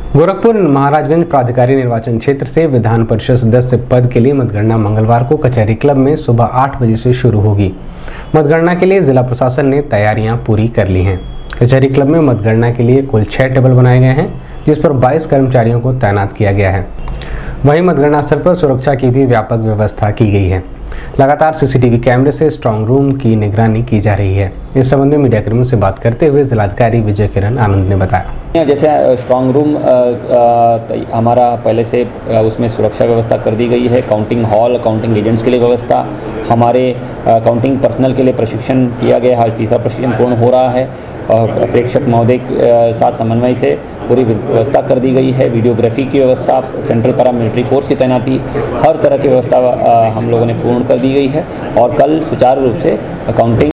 गोरखपुर महाराजगंज प्राधिकारी निर्वाचन क्षेत्र से विधान परिषद सदस्य पद के लिए मतगणना मंगलवार को कचहरी क्लब में सुबह 8 बजे से शुरू होगी। मतगणना के लिए जिला प्रशासन ने तैयारियां पूरी कर ली हैं। कचहरी क्लब में मतगणना के लिए कुल 6 टेबल बनाए गए हैं, जिस पर 22 कर्मचारियों को तैनात किया गया है। वहीं मतगणना स्थल पर सुरक्षा की भी व्यापक व्यवस्था की गई है। लगातार सीसीटीवी कैमरे से स्ट्रांग रूम की निगरानी की जा रही है। इस संबंध में मीडिया कर्मियों से बात करते हुए जिलाधिकारी विजय किरण आनंद ने बताया, जैसे स्ट्रांग रूम हमारा पहले से उसमें सुरक्षा व्यवस्था कर दी गई है। काउंटिंग हॉल, काउंटिंग एजेंट्स के लिए व्यवस्था, हमारे काउंटिंग पर्सनल के लिए प्रशिक्षण किया गया है। आज तीसरा प्रशिक्षण पूर्ण हो रहा है। प्रेक्षक महोदय के साथ समन्वय से पूरी व्यवस्था कर दी गई है। वीडियोग्राफी की व्यवस्था, सेंट्रल पैरा मिलिट्री फोर्स की तैनाती, हर तरह की व्यवस्था हम लोगों ने पूर्ण कर दी गई है और कल सुचारू रूप से काउंटिंग